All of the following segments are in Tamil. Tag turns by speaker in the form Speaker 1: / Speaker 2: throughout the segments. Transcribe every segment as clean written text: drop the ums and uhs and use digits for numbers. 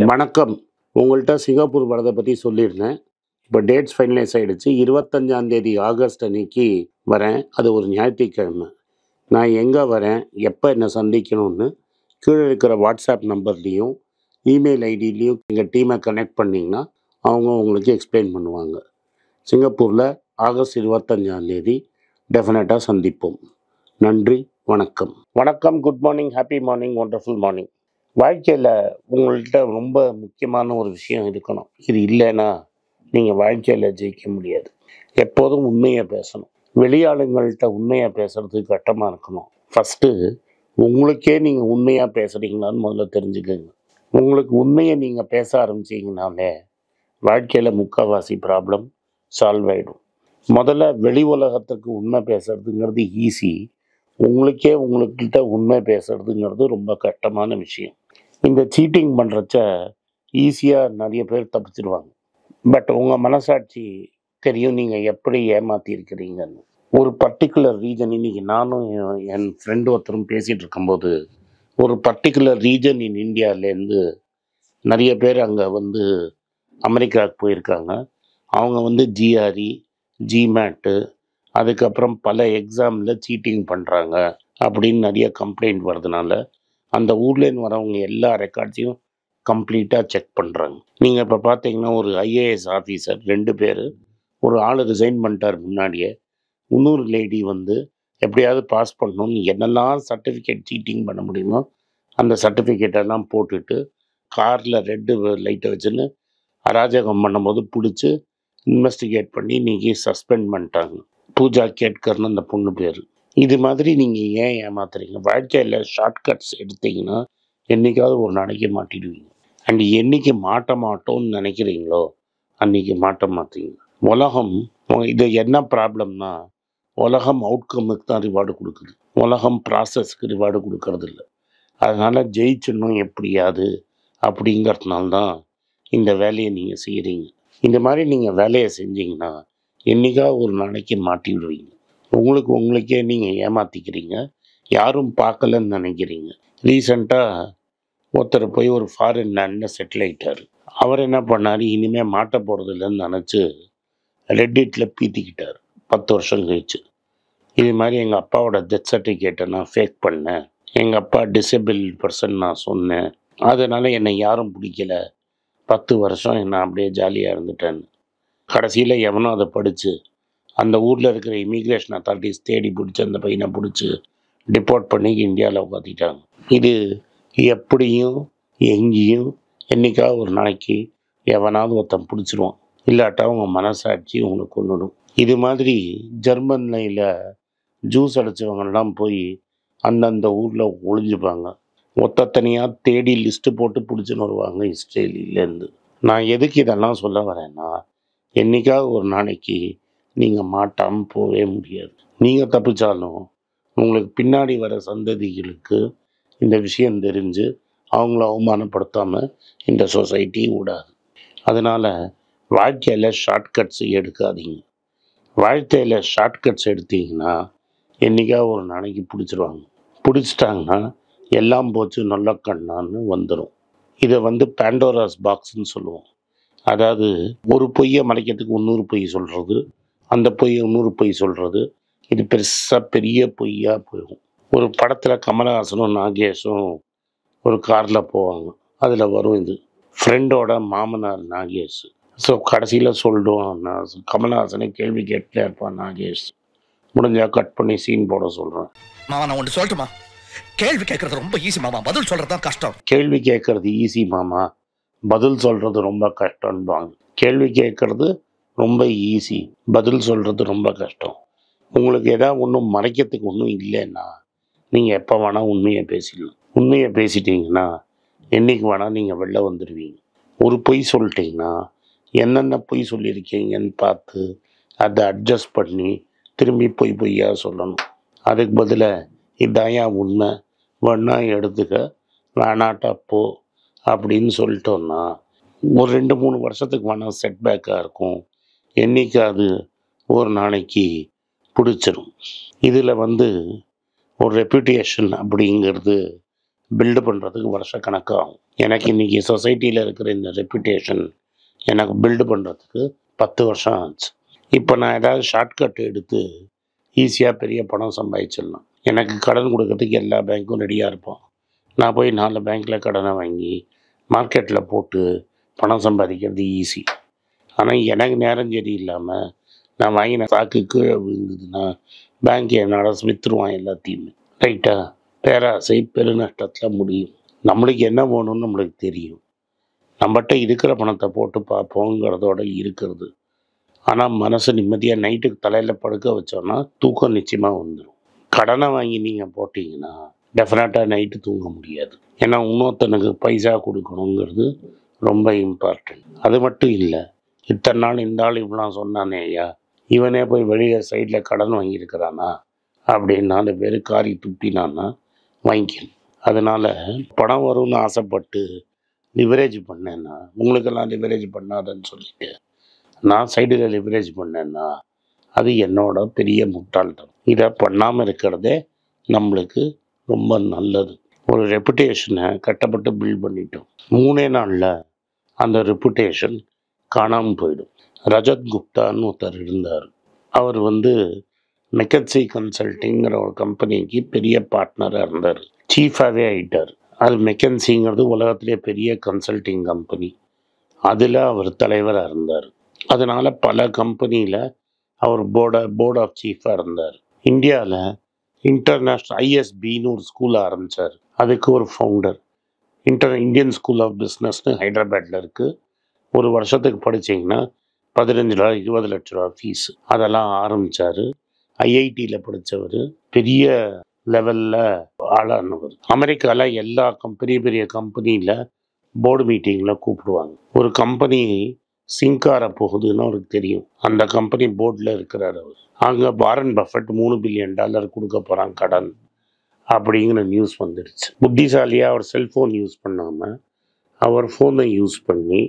Speaker 1: வணக்கம். உங்கள்ட்ட சிங்கப்பூர் வரத பத்தி சொல்லியிருந்தேன். இப்போ டேட்ஸ் ஃபைனலைஸ் ஆயிடுச்சு. 25ஆம் தேதி ஆகஸ்ட் அன்னைக்கு வரேன். அது ஒரு ஞாயிற்றுக்கிழமை. நான் எங்கே வரேன், எப்போ என்னை சந்திக்கணும்னு கீழே இருக்கிற வாட்ஸ்அப் நம்பர்லேயும் இமெயில் ஐடியிலையும் எங்கள் டீமை கனெக்ட் பண்ணிங்கன்னா அவங்க உங்களுக்கு எக்ஸ்பிளைன் பண்ணுவாங்க. சிங்கப்பூரில் ஆகஸ்ட் 25ஆம் தேதி டெஃபினட்டாக சந்திப்போம். நன்றி, வணக்கம். வணக்கம், good morning, happy morning, wonderful morning. வாழ்க்கையில் உங்கள்கிட்ட ரொம்ப முக்கியமான ஒரு விஷயம் இருக்கணும். இது இல்லைன்னா நீங்கள் வாழ்க்கையில் ஜெயிக்க முடியாது. எப்போதும் உண்மையை பேசணும். வெளியாளுங்கள்கிட்ட உண்மையாக பேசுகிறதுக்கு கஷ்டமாக இருக்கணும். ஃபஸ்ட்டு உங்களுக்கே நீங்கள் உண்மையாக பேசுகிறீங்களான்னு முதல்ல தெரிஞ்சுக்கோங்க. உங்களுக்கு உண்மையை நீங்கள் பேச ஆரம்பிச்சிங்கனாலே வாழ்க்கையில் முக்கால்வாசி ப்ராப்ளம் சால்வ் ஆகிடும். முதல்ல வெளி உலகத்துக்கு உண்மை பேசுறதுங்கிறது ஈஸி. உங்களுக்கிட்ட உண்மை பேசுறதுங்கிறது ரொம்ப கஷ்டமான விஷயம். இந்த சீட்டிங் பண்ணுறச்ச ஈஸியாக நிறைய பேர் தப்பிச்சிடுவாங்க. பட் உங்கள் மனசாட்சி தெரியும் நீங்கள் எப்படி ஏமாற்றிருக்கிறீங்கன்னு. ஒரு பர்டிகுலர் ரீஜன், இன்றைக்கி நானும் என் ஃப்ரெண்டு ஒருத்தரும் பேசிகிட்டு இருக்கும்போது, ஒரு பர்டிகுலர் ரீஜன் இன் இந்தியாவிலேருந்து நிறைய பேர் அங்கே அமெரிக்காவுக்கு போயிருக்காங்க. அவங்க ஜிஆர்இ, ஜிமேட்டு, அதுக்கப்புறம் பல எக்ஸாமில் சீட்டிங் பண்ணுறாங்க அப்படின்னு நிறைய கம்ப்ளைண்ட் வர்றதுனால அந்த ஊர்லேருந்து வரவங்க எல்லா ரெக்கார்ட்ஸையும் கம்ப்ளீட்டாக செக் பண்ணுறாங்க. நீங்கள் இப்போ பார்த்தீங்கன்னா ஒரு ஐஏஎஸ் ஆஃபீஸர் 2 பேர், ஒரு ஆள் ரிசைன் பண்ணிட்டார் முன்னாடியே. இன்னொரு லேடி எப்படியாவது பாஸ் பண்ணணும்னு என்னெல்லாம் சர்டிஃபிகேட் சீட்டிங் பண்ண முடியுமோ அந்த சர்டிஃபிகேட்டெல்லாம் போட்டுட்டு காரில் ரெட்டு லைட்டை வச்சுன்னு அராஜகம் பண்ணும்போது பிடிச்சி இன்வெஸ்டிகேட் பண்ணி இன்றைக்கி சஸ்பெண்ட் பண்ணிட்டாங்க. பூஜா கேட்கர்னு அந்த பொண்ணு பேர். இது மாதிரி நீங்கள் ஏன் ஏமாத்துறீங்க? வாழ்க்கையில் ஷார்ட்கட்ஸ் எடுத்தீங்கன்னா என்றைக்காவது ஒரு நாளைக்கு மாட்டிடுவீங்க. அண்ட் என்றைக்கு மாட்ட மாட்டோம்னு நினைக்கிறீங்களோ அன்றைக்கி மாட்ட மாட்டீங்க. உலகம் இது என்ன ப்ராப்ளம்னா, உலகம் அவுட்கமுக்கு தான் ரிவார்டு கொடுக்குது. உலகம் ப்ராசஸ்க்கு ரிவார்டு கொடுக்கறது இல்லை. அதனால் ஜெயிச்சிடணும் எப்படியாது அப்படிங்கிறதுனால தான் இந்த வேலையை நீங்கள் செய்கிறீங்க. இந்த மாதிரி நீங்கள் வேலையை செஞ்சீங்கன்னா என்றைக்காவது ஒரு நாளைக்கு மாட்டி விடுவீங்க. உங்களுக்கே நீங்கள் ஏமாற்றிக்கிறீங்க. யாரும் பார்க்கலன்னு நினைக்கிறீங்க. ரீசெண்டாக ஒருத்தர் போய் ஒரு ஃபாரின் லேண்டில் செட்டில் ஆகிட்டார். அவர் என்ன பண்ணார், இனிமேல் மாட்ட போகிறது இல்லைன்னு நினச்சி ரெட்டிட்டில் பீத்திக்கிட்டார் 10 வருஷம் கழிச்சு. இது மாதிரி எங்கள் அப்பாவோட டெத் சர்டிஃபிகேட்டை நான் ஃபேக் பண்ணேன், எங்கள் அப்பா டிசேபிள் பர்சன் நான் சொன்னேன், அதனால் என்னை யாரும் பிடிக்கல, 10 வருஷம் நான் அப்படியே ஜாலியாக இருந்துட்டேன்னு. கடைசியில் எவனோ அதை படித்து அந்த ஊரில் இருக்கிற இமிக்ரேஷன் அத்தாரிட்டிஸ் தேடி பிடிச்சி அந்த பையனை பிடிச்சி டிப்போர்ட் பண்ணி இந்தியாவில் உட்காத்திட்டாங்க. இது எப்படியும் எங்கேயும் என்றைக்காவது ஒரு நாளைக்கு எவனாவது ஒருத்தன் பிடிச்சிருவான். இல்லாட்டா உங்கள் மனசாட்சி உங்களுக்கு கொண்டுடும். இது மாதிரி ஜெர்மனியில் ஜூஸ் அடித்தவங்கெல்லாம் போய் அந்தந்த ஊரில் ஒளிஞ்சுப்பாங்க. தனியாக தேடி லிஸ்ட்டு போட்டு பிடிச்சின்னு வருவாங்க இஸ்ரேலிலேருந்து. நான் எதுக்கு இதெல்லாம் சொல்ல வரேன்னா, என்றைக்காவது ஒரு நாளைக்கு நீங்கள் மாட்டாமல் போகவே முடியாது. நீங்கள் தப்பிச்சாலும் உங்களுக்கு பின்னாடி வர சந்ததிகளுக்கு இந்த விஷயம் தெரிஞ்சு அவங்கள அவமானப்படுத்தாமல் இந்த சொசைட்டி விடாது. அதனால் வாழ்க்கையில் ஷார்ட்கட்ஸ் எடுக்காதீங்க. வாழ்க்கையில் ஷார்ட்கட்ஸ் எடுத்தீங்கன்னா என்றைக்காவது ஒரு நாளைக்கு பிடிச்சிருவாங்க. பிடிச்சிட்டாங்கன்னா எல்லாம் போச்சு நல்ல கண்ணான்னு வந்துடும். இதை பேண்டோராஸ் பாக்ஸ்ன்னு சொல்லுவோம். அதாவது ஒரு பொய்யை மறைக்கிறதுக்கு 300 பொய் சொல்கிறது, அந்த பொய்யை 100 பொய் சொல்கிறது, இது பெரிய பொய்யாக போகும். ஒரு படத்தில் கமலஹாசனும் நாகேஷும் ஒரு காரில் போவாங்க. அதில் வரும் இது ஃப்ரெண்டோட மாமனார் நாகேஷ். ஸோ கடைசியில் சொல்லிடுவான், கமலஹாசனை கேள்வி கேட்டுட்டே இருப்பான் நாகேஷ். முடிஞ்சால் கட் பண்ணி சீன் போட சொல்கிறேன்.
Speaker 2: மாமா நான் ஒன்று சொல்லட்டுமா? கேள்வி கேட்கறது ரொம்ப ஈஸி மாமா, பதில் சொல்கிறது தான் கஷ்டம்.
Speaker 1: கேள்வி கேட்கறது ஈஸி மாமா, பதில் சொல்கிறது ரொம்ப கஷ்டம்பாங்க. கேள்வி கேட்கறது ரொம்ப ஈஸி, பதில் சொல்கிறது ரொம்ப கஷ்டம். உங்களுக்கு எதாவது ஒன்றும் மறைக்கிறதுக்கு ஒன்றும் இல்லைன்னா நீங்கள் எப்போ வேணால் உண்மையை பேசிடலாம். உண்மையை பேசிட்டீங்கன்னா என்றைக்கு வேணால் நீங்கள் வெளில வந்துடுவீங்க. ஒரு பொய் சொல்லிட்டீங்கன்னா என்னென்ன பொய் சொல்லியிருக்கீங்கன்னு பார்த்து அதை அட்ஜஸ்ட் பண்ணி திரும்பி பொய்யாக சொல்லணும். அதுக்கு பதிலாக இதாயா உண்மை, வேணா எடுத்துக்க, வேணாட்டா போ அப்படின்னு சொல்லிட்டோன்னா ஒரு 2-3 வருஷத்துக்கு வேணால் செட்பேக்காக இருக்கும். என்றைக்காவது ஒரு நாளைக்கு பிடிச்சிரும். இதில் ஒரு ரெப்யூட்டேஷன் அப்படிங்கிறது பில்டு பண்ணுறதுக்கு வருஷக்கணக்காகும். எனக்கு இன்றைக்கி சொசைட்டியில் இருக்கிற இந்த ரெப்புடேஷன் எனக்கு பில்டு பண்ணுறதுக்கு 10 வருஷம் ஆச்சு. இப்போ நான் ஏதாவது ஷார்ட்கட் எடுத்து ஈஸியாக பெரிய பணம் சம்பாதிச்சிடலாம். எனக்கு கடன் கொடுக்கறதுக்கு எல்லா பேங்க்கும் ரெடியாக இருப்பான். நான் போய் 4 பேங்க்கில் கடனை வாங்கி மார்க்கெட்டில் போட்டு பணம் சம்பாதிக்கிறது ஈஸி. ஆனால் எனக்கு நேரம் சரி இல்லாமல் நான் வாங்கின ஸ்டாக்கு கீழே விழுந்ததுன்னா பேங்க் என்னோட விற்றுருவான் எல்லாத்தையுமே. ரைட்டாக பேராசை பெருநஷ்டத்தில் முடியும். நம்மளுக்கு என்ன வேணும்னு நம்மளுக்கு தெரியும். நம்மகிட்ட இருக்கிற பணத்தை போட்டு பார்ப்போங்கிறதோட இருக்கிறது. ஆனால் மனசு நிம்மதியாக நைட்டுக்கு தலையில் படுக்க வச்சோன்னா தூக்கம் நிச்சயமாக வந்துடும். கடனை வாங்கி நீங்கள் போட்டிங்கன்னா டெஃபினட்டாக நைட்டு தூங்க முடியாது. ஏன்னா இன்னொருத்தனுக்கு பைசா கொடுக்கணுங்கிறது ரொம்ப இம்பார்ட்டன்ட். அது மட்டும் இல்லை, இத்தனை நாள் இந்த ஆள் இப்படிலாம் சொன்னானே ஐயா, இவனே போய் வெளியே சைடில் கடன் வாங்கியிருக்கிறானா அப்படின்னு 4 பேர் காரி துப்பினான்னா வாங்கிக்கணும். அதனால் பணம் வரும்னு ஆசைப்பட்டு லிவரேஜ் பண்ணேன்னா, உங்களுக்கெல்லாம் லிவரேஜ் பண்ணாதன்னு சொல்லிட்டு நான் சைடில் லிவரேஜ் பண்ணேன்னா அது என்னோட பெரிய முட்டாள்தனம். இதை பண்ணாமல் இருக்கிறதே நம்மளுக்கு ரொம்ப நல்லது. ஒரு ரெப்புடேஷனை கட்டப்பட்டு பில்ட் பண்ணிட்டோம். 3 நாளில் அந்த ரெப்புடேஷன் காணாமல் போயிடும். ரஜத் குப்தான்னு ஒருத்தர் இருந்தார். அவர் மெக்கன்சி கன்சல்ட்டிங்கிற ஒரு கம்பெனிக்கு பெரிய பார்ட்னராக இருந்தார். சீஃபாகவே ஆகிட்டார். அது மெக்கன்சிங்கிறது உலகத்திலே பெரிய கன்சல்ட்டிங் கம்பெனி. அதில் அவர் தலைவராக இருந்தார். அதனால் பல கம்பெனியில் அவர் போர்ட் ஆஃப் சீஃபாக இருந்தார். இந்தியாவில் இன்டர்நேஷ்னல் ஐஎஸ்பின்னு ஒரு ஸ்கூல் ஆரம்பித்தார். அதுக்கு ஒரு ஃபவுண்டர். இந்தியன் ஸ்கூல் ஆஃப் பிஸ்னஸ்னு ஹைதராபாத்தில் இருக்குது. ஒரு வருஷத்துக்கு படித்தீங்கன்னா 15 ரூபா 20 லட்ச ரூபா ஃபீஸ். அதெல்லாம் ஆரம்பித்தார். ஐஐடியில் படித்தவர், பெரிய லெவலில் ஆளானவர். அமெரிக்காவில் எல்லா பெரிய கம்பெனியில் போர்டு மீட்டிங்கில் கூப்பிடுவாங்க. ஒரு கம்பெனி சிங்கார போகுதுன்னு அவருக்கு தெரியும். அந்த கம்பெனி போர்டில் இருக்கிறார் அவர். அங்கே வாரன் பஃபெட் $3 பில்லியன் கொடுக்க போகிறான் கடன் அப்படிங்கிற நியூஸ் வந்துடுச்சு. புத்திசாலியாக அவர் செல்ஃபோன் யூஸ் பண்ணாமல் அவர் ஃபோனை யூஸ் பண்ணி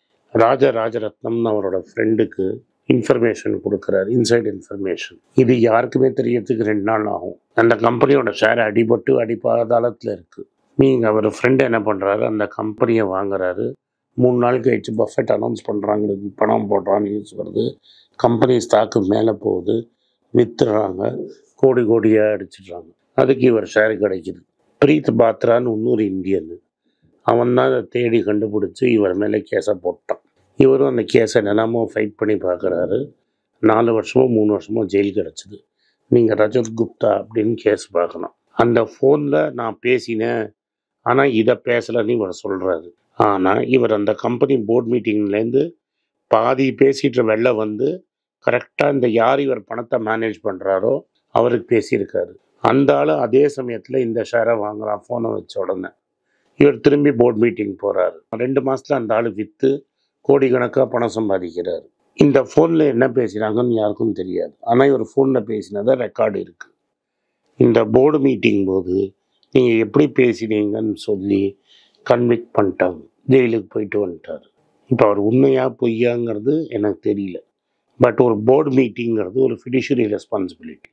Speaker 1: ராஜரத்னம்னு அவரோட ஃப்ரெண்டுக்கு இன்ஃபர்மேஷன் கொடுக்குறாரு, இன்சைட் இன்ஃபர்மேஷன். இது யாருக்குமே தெரியறதுக்கு 2 நாள் ஆகும். அந்த கம்பெனியோட ஷேர் அடிபாதாளத்தில் இருக்குது. நீங்கள் அவர் ஃப்ரெண்டு என்ன பண்ணுறாரு, அந்த கம்பெனியை வாங்குறாரு. 3 நாள் கழிச்சு பஃபெட் அனௌன்ஸ் பண்ணுறாங்க, பணம் போடுறான்னு நியூஸ் வருது. கம்பெனி ஸ்டாக்கு மேலே போகுது, விற்றுறாங்க, கோடியாக அடிச்சிடுறாங்க. அதுக்கு இவர் ஷேர் கிடைக்கிது. பிரீத் பாத்ரான்னு இன்னொரு இந்தியன், அவன் தான் அதை தேடி கண்டுபிடிச்சி இவர் மேலே கேஸை போட்டான். இவரும் அந்த கேஸை என்னென்னமோ ஃபைட் பண்ணி பார்க்குறாரு. 4 வருஷமோ 3 வருஷமோ ஜெயில் கிடச்சிது. நீங்கள் ரஜத் குப்தா அப்படின்னு கேஸ் பார்க்கணும். அந்த ஃபோனில் நான் பேசினேன், ஆனால் இதை பேசலைன்னு இவர் சொல்கிறாரு. ஆனால் இவர் அந்த கம்பெனி போர்ட் மீட்டிங்லேருந்து பாதி பேசிட்டு வெளில கரெக்டாக இந்த யார் இவர் பணத்தை மேனேஜ் பண்ணுறாரோ அவருக்கு பேசியிருக்காரு. அந்த ஆள் அதே சமயத்தில் இந்த ஷேரை வாங்குறான் ஃபோனை வச்ச உடனே. இவர் திரும்பி போர்ட் மீட்டிங் போகிறாரு. 2 மாதத்தில் அந்த ஆள் விற்று கோடிக்கணக்காக பணம் சம்பாதிக்கிறார். இந்த ஃபோனில் என்ன பேசுகிறாங்கன்னு யாருக்கும் தெரியாது. ஆனால் இவர் ஃபோனில் பேசினதை ரெக்கார்டு இருக்குது. இந்த போர்டு மீட்டிங் போது நீங்கள் எப்படி பேசினீங்கன்னு சொல்லி கன்விக்ட் பண்ணிட்டாங்க. ஜெயிலுக்கு போயிட்டு வந்துட்டார். இப்போ அவர் உண்மையாக பொய்யாங்கிறது எனக்கு தெரியல. பட் ஒரு போர்டு மீட்டிங்கிறது ஒரு ஃபிடிஷரி ரெஸ்பான்சிபிலிட்டி.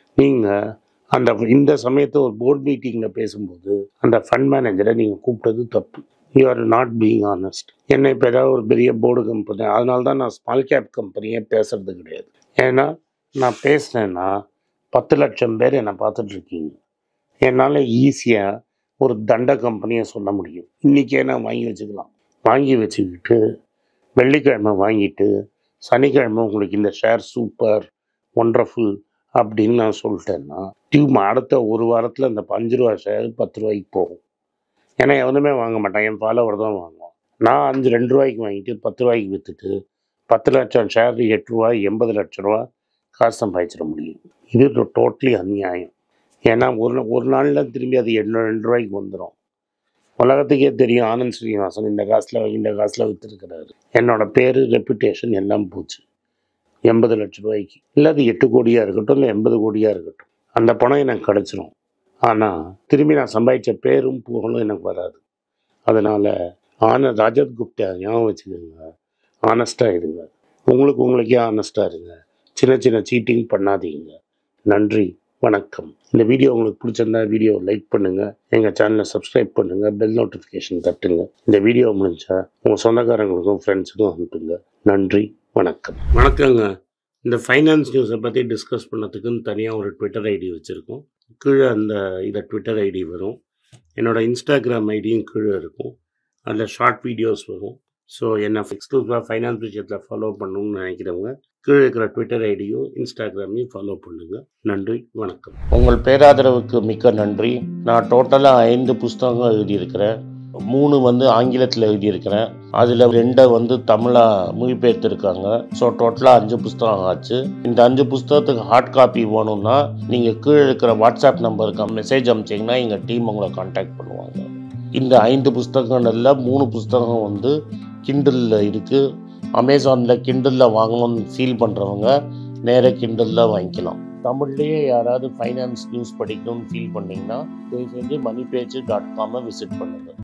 Speaker 1: நீங்கள் இந்த சமயத்தை ஒரு போர்டு மீட்டிங்கில் பேசும்போது அந்த ஃபண்ட் மேனேஜரை நீங்கள் கூப்பிட்டது தப்பு. You are not being honest. என்னை இப்போ ஏதாவது ஒரு பெரிய போர்டு கம்பெனி, அதனால தான் நான் ஸ்மால் கேப் கம்பெனியே பேசுறது கிடையாது. ஏன்னா நான் பேசுனேன்னா 10 லட்சம் பேர் என்னை பார்த்துட்ருக்கீங்க. என்னால் ஈஸியாக ஒரு தண்ட கம்பெனியை சொல்ல முடியும். இன்றைக்கே நான் வாங்கி வச்சுக்கிட்டு வெள்ளிக்கிழமை வாங்கிட்டு சனிக்கிழமை உங்களுக்கு இந்த ஷேர் சூப்பர் ஒண்டர்ஃபுல் அப்படின்னு நான் சொல்லிட்டேன்னா அடுத்த ஒரு வாரத்தில் இந்த 5 ரூபா ஷேர் 10 ரூபாய்க்கு போகும். ஏன்னா எவனுமே வாங்க மாட்டான், என் ஃபாலோவர் தான் வாங்குவான். நான் 2 ரூபாய்க்கு வாங்கிட்டு 10 ரூபாய்க்கு விற்றுட்டு 10 லட்சம் ஷேர் 8 ரூபா 80 லட்ச ரூபா காசு சம்பாதிச்சிட முடியும். இது டோட்டலி அநியாயம். ஏன்னா ஒரு நாளில் திரும்பி அது 2 ரூபாய்க்கு வந்துடும். உலகத்துக்கே தெரியும் ஆனந்த் ஸ்ரீனிவாசன் இந்த காசில் விற்றுருக்கிறாரு. என்னோட பேர் ரெப்புடேஷன் எல்லாம் போச்சு 80 லட்ச ரூபாய்க்கு. இல்லை அது 8 கோடியாக இருக்கட்டும், இல்லை 80 கோடியாக இருக்கட்டும், அந்த பணம் எனக்கு கிடச்சிரும். ஆனால் திரும்பி நான் சம்பாதிச்ச பேரும் புகழும் எனக்கு வராது. அதனால் ரஜத் குப்தா ஞாபகம் வச்சுக்கோங்க, ஆனஸ்டாக இருங்க. உங்களுக்கே ஆனஸ்டாக இருங்க. சின்ன சீட்டிங் பண்ணாதீங்க. நன்றி, வணக்கம். இந்த வீடியோ உங்களுக்கு பிடிச்சிருந்தா வீடியோ லைக் பண்ணுங்கள், எங்கள் சேனலை சப்ஸ்கிரைப் பண்ணுங்கள், பெல் நோட்டிஃபிகேஷன் தட்டுங்க. இந்த வீடியோ முடிஞ்சா உங்கள் சொந்தக்காரங்களுக்கும் ஃப்ரெண்ட்ஸுக்கும் அனுப்புங்க. நன்றி, வணக்கம். வணக்கங்க. இந்த ஃபைனான்ஸ் நியூஸை பற்றி டிஸ்கஸ் பண்ணதுக்குன்னு தனியாக ஒரு ட்விட்டர் ஐடி வச்சுருக்கோம். கீழே அந்த ட்விட்டர் ஐடி வரும். என்னோடய இன்ஸ்டாகிராம் ஐடியும் கீழே இருக்கும். அதில் ஷார்ட் வீடியோஸ் வரும். ஸோ என்னை எக்ஸ்க்ளூசிவாக ஃபைனான்ஸ் விஷயத்தில் ஃபாலோ பண்ணணும்னு நினைக்கிறவங்க கீழே இருக்கிற ட்விட்டர் ஐடியும் இன்ஸ்டாகிராமையும் ஃபாலோ பண்ணுங்கள். நன்றி, வணக்கம். உங்கள் பேராதரவுக்கு மிக்க நன்றி. நான் டோட்டலாக 5 புஸ்தகங்கள் எழுதியிருக்கிறேன். 3 ஆங்கிலத்தில் எழுதியிருக்கிறேன். அதில் 2 தமிழாக மொழிபெயர்த்துருக்காங்க. ஸோ டோட்டலாக 5 புஸ்தகம் ஆச்சு. இந்த 5 புஸ்தகத்துக்கு ஹார்ட் காப்பி வேணும்னா நீங்கள் கீழே இருக்கிற வாட்ஸ்அப் நம்பருக்கு மெசேஜ் அனுப்பிச்சிங்கன்னா எங்கள் டீம் உங்களை கான்டாக்ட் பண்ணுவாங்க. இந்த 5 புஸ்தகங்களில் 3 புஸ்தகம் கிண்டலில் இருக்குது. அமேசானில் கிண்டலில் வாங்கணும்னு ஃபீல் பண்ணுறவங்க நேராக கிண்டலில் வாங்கிக்கலாம். தமிழ்லேயே யாராவது ஃபைனான்ஸ் நியூஸ் படிக்கணும்னு ஃபீல் பண்ணிங்கன்னா தயவுசெஞ்சு moneypage.com விசிட் பண்ணுங்கள்.